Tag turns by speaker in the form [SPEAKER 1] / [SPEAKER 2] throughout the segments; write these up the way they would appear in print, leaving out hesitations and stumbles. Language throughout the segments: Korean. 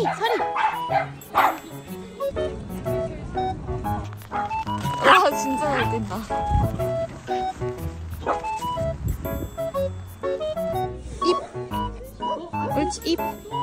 [SPEAKER 1] 서리. 와, 진짜 잘 뛴다. 입. 옳지, 입.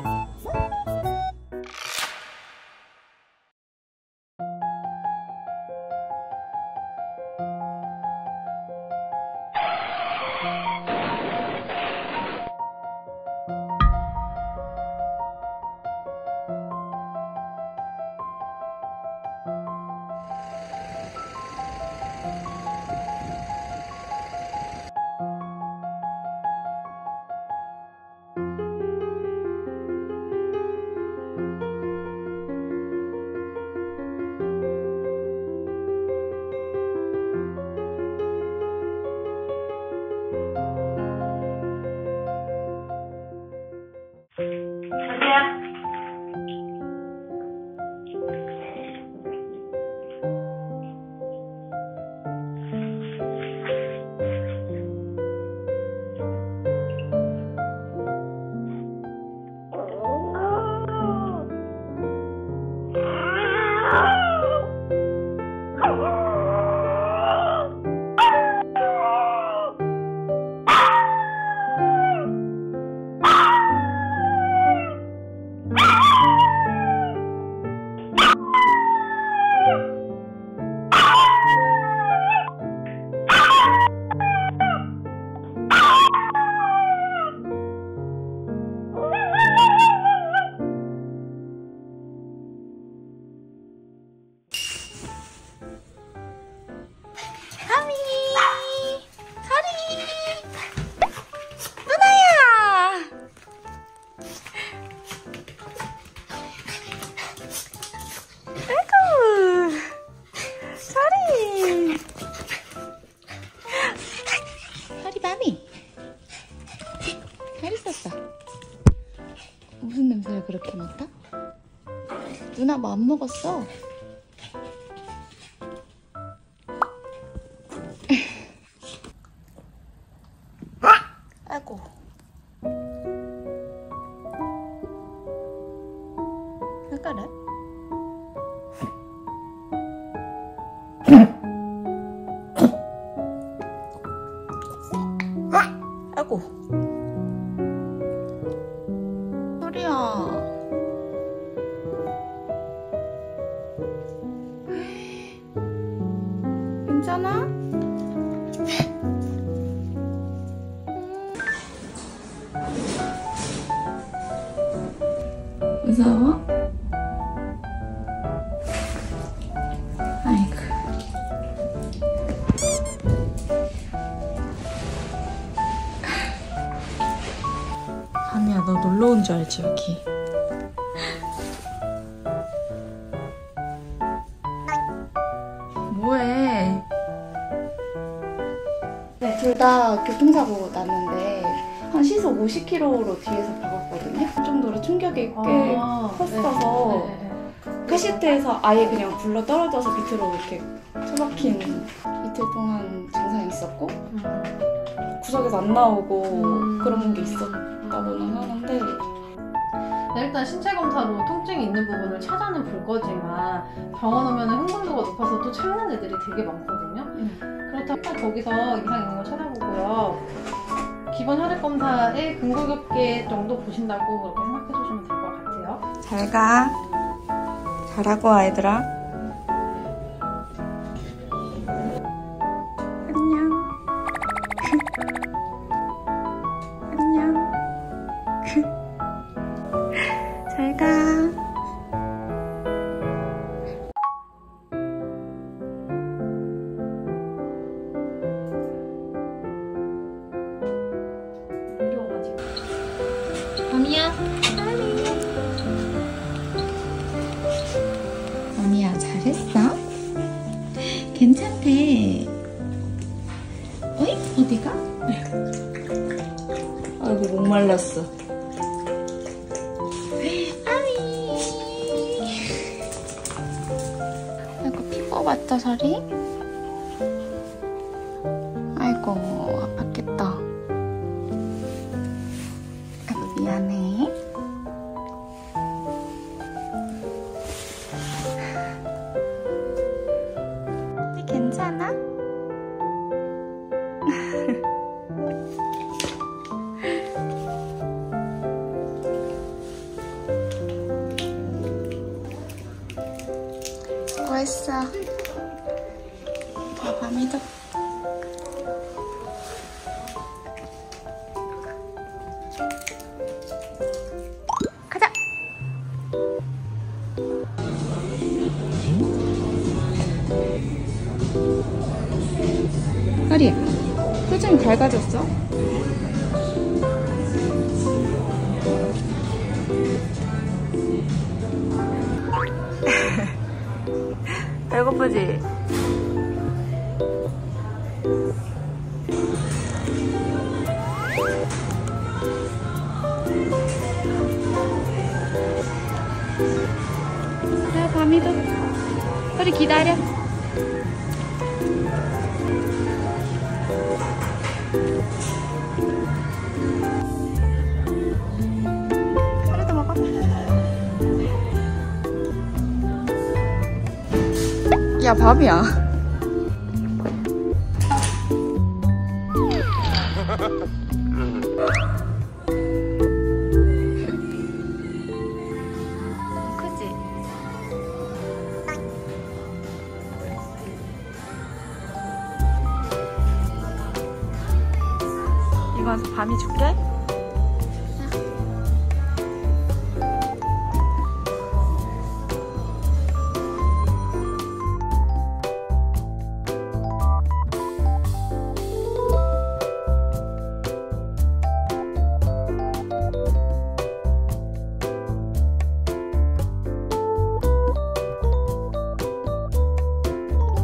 [SPEAKER 1] 잘 있었어. 무슨 냄새를 그렇게 맡아? 누나 뭐 안 먹었어? 아이고. 왜 그래? 아이고. 소리야. 괜찮아? 무서워? 아이고. 아니야, 너 놀러 온 줄 알지, 여기? 뭐해? 네, 둘 다 교통사고 났는데 한 시속 50km로 뒤에서 박았거든요. 그 정도로 충격이 꽤 컸어서 그 시트에서 아예 그냥 굴러 떨어져서 밑으로 이렇게 처박힌 이틀 동안 증상이 있었고 구석에서 안 나오고 그런 게 있었다고는 하는데
[SPEAKER 2] 네, 일단 신체 검사로 통증이 있는 부분을 찾아는 볼 거지만 병원 오면 흥분도가 높아서 또 참는 애들이 되게 많거든요. 그렇다면 일단 거기서 이상 있는 거 찾아보고요. 기본 혈액 검사에 근골격계 정도 보신다고 그렇게 생각해 주시면 될 것 같아요.
[SPEAKER 1] 잘 가. 잘하고 아이들아. 안녕. 안녕. 잘 가.
[SPEAKER 2] 아미야.
[SPEAKER 1] 언니야, 잘했어? 괜찮대. 어이? 어디가? 아이고, 목말랐어. 아미. 아이고, 피 뽑았다, 서리? 아이고, 아팠겠다. 아이고, 미안해. 수고했어. 자, 밤이도. 가자. 하리야, 표정이 밝아졌어? 배고프지? 자, 밤이도. 우리 기다려. 하루도 먹어. 야, 밥이야. 크지? 이건 밤이 줄게.